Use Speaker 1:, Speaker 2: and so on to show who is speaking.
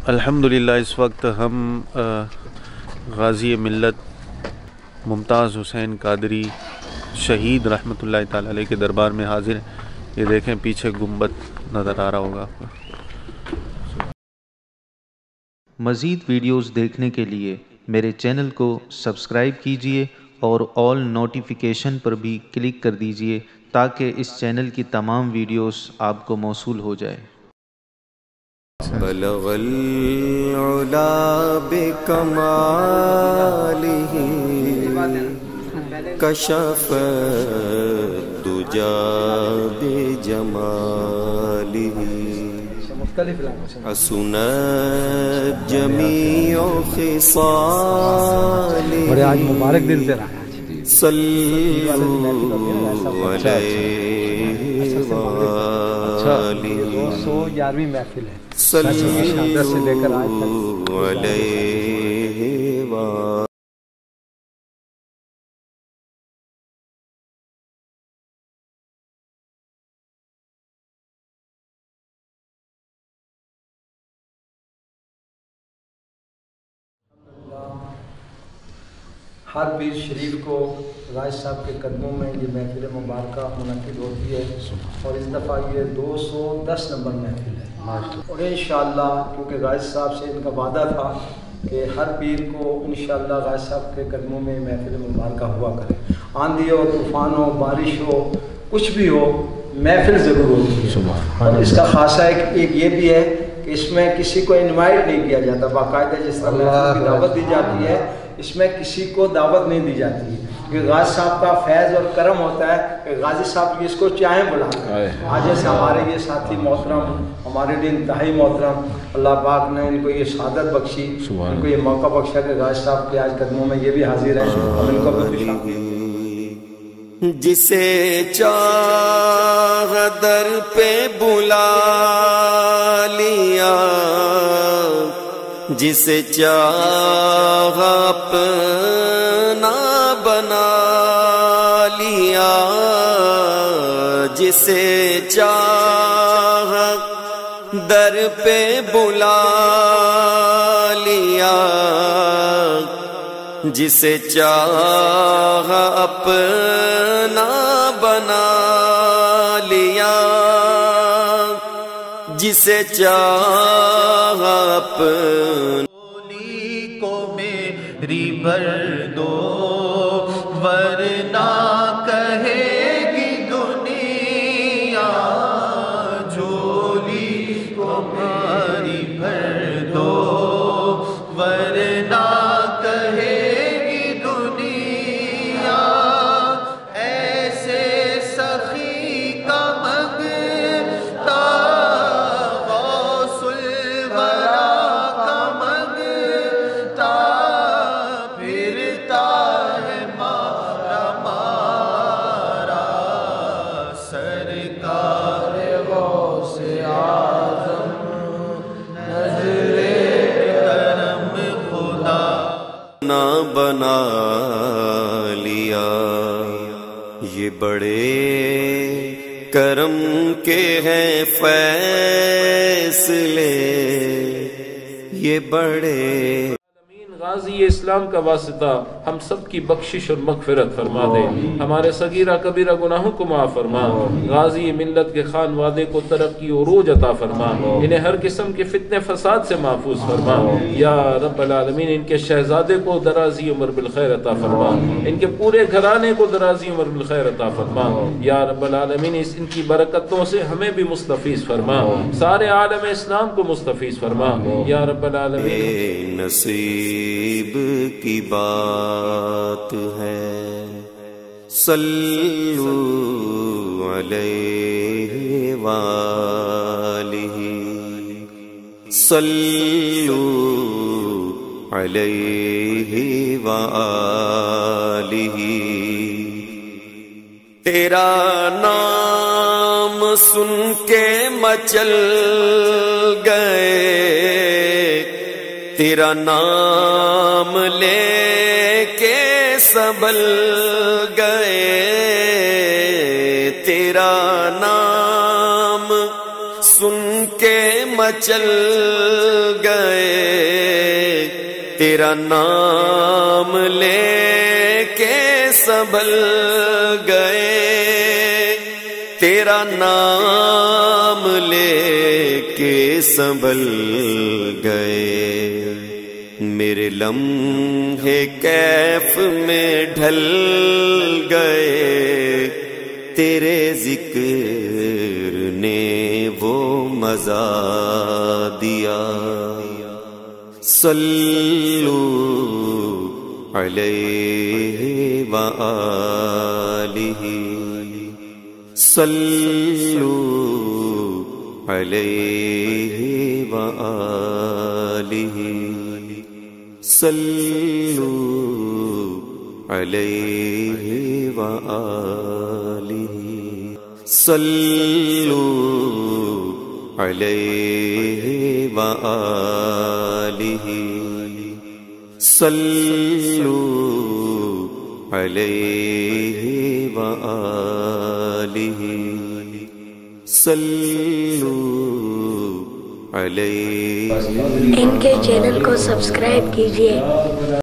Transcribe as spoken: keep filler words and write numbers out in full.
Speaker 1: الحمدللہ اس وقت ہم غازی ملت ممتاز حسین قادری شہید رحمۃ اللہ تعالی علیہ کے دربار میں حاضر ہیں۔ یہ دیکھیں پیچھے گنبد نظر آ رہا ہوگا آپ کو۔
Speaker 2: مزید ویڈیوز دیکھنے کے لیے میرے چینل کو سبسکرائب کیجیے اور آل نوٹیفیکیشن پر بھی کلک کر دیجیے تاکہ اس چینل کی تمام ویڈیوز آپ کو موصول ہو جائے۔
Speaker 3: بلغ العلا بکمالہ کشف الدجا بجمالہ حسنت جمیع خصالہ
Speaker 4: بڑے آج مبارک دن سے رہا
Speaker 3: صلو علیہ وآلہ
Speaker 4: سو گیارہویں محفل ہے
Speaker 3: صلو علیہ وآلہ۔
Speaker 4: ہر پیر شریف کو راج صاحب کے قدموں میں یہ محفل مبارکہ منعقد ہوتی ہے اور اس دفعہ یہ دو سو دس نمبر محفل ہے اور انشاءاللہ کیونکہ غازی صاحب سے ان کا وعدہ تھا کہ ہر پیر کو انشاءاللہ غازی صاحب کے قدموں میں محفل مبارکہ ہوا کرے، آندھی ہو، طوفان ہو، بارش ہو، کچھ بھی ہو، محفل ضرور ہوتی ہے۔ اور اس کا خاصہ ایک یہ بھی ہے کہ اس میں کسی کو انوائٹ نہیں کیا جاتا، باقاعدہ جس طرح محفل کی دعوت دی جاتی ہے اس میں کسی کو دعوت نہیں دی جاتی ہے، کیونکہ غازی صاحب کا فیض اور کرم ہوتا ہے کہ غازی صاحب جس کو چاہیں بلاتے ہیں۔ آج جیسے ہمارے یہ ساتھی محترم، ہمارے لیے انتہائی محترم، اللہ پاک نے ان کو یہ سعادت بخشی، ان کو یہ موقع بخشا کہ غازی صاحب کے آج قدموں میں یہ بھی حاضر ہیں، ہم ان کو بھی
Speaker 3: جسے چاہ در پہ بلا لیا، جسے چاہ اپنا بنا لیا، جسے چاہ در پہ بلا لیا، جسے چاہ اپنا بنا لیا، جسے چاہ اپنا
Speaker 1: کو میری بھر دو ورنہ کہے گی دنیا، جھولی کو میری بھر دو ورنہ کہے گی دنیا، ایسے سخی کا منگتا غوث الورا کا منگتا پھرتا ہے مارا مارا، سرکار غوث اعظم نظر کرم خدا
Speaker 3: نہ بنا لیا۔ یہ بڑے کرم کے ہیں فیصلے، یہ بڑے
Speaker 5: غازی اسلام کا واسطہ ہم سب کی بخشش اور مغفرت فرما دے، ہمارے صغیرہ کبیرہ گناہوں کو معاف فرما، غازی ملت کے خانوادے کو ترقی و عروج عطا فرما، انہیں ہر قسم کے فتنے فساد سے محفوظ فرما، یا رب العالمین ان کے شہزادے کو درازی عمر بالخیر عطا فرما، ان کے پورے گھرانے کو درازی عمر بالخیر عطا فرما، یا رب العالمین اس ان کی برکتوں سے ہمیں بھی مستفیض فرما، سارے عالم اسلام کو مستفیض فرما، یا رب العالمین۔
Speaker 3: نصیب کی بات ہے، صلو علیہ وآلہ، صلو علیہ وآلہ۔ تیرا نام سن کے مچل گئے، تیرا نام لے کے سبل گئے، تیرا نام سن کے مچل گئے، تیرا نام لے کے سنبھل گئے، تیرا نام لے کے سنبھل گئے، میرے لمحے کیف میں ڈھل گئے، تیرے ذکر نے وہ مزہ دیا۔ صلو علیہ وآلہ، صلو علیہ وآلہ، صلو علیہ وآلہ، صلو علیہ وآلہ، صلو علیہ وآلہ، صلو علیہ۔
Speaker 6: ان کے چینل کو سبسکرائب کیجیے۔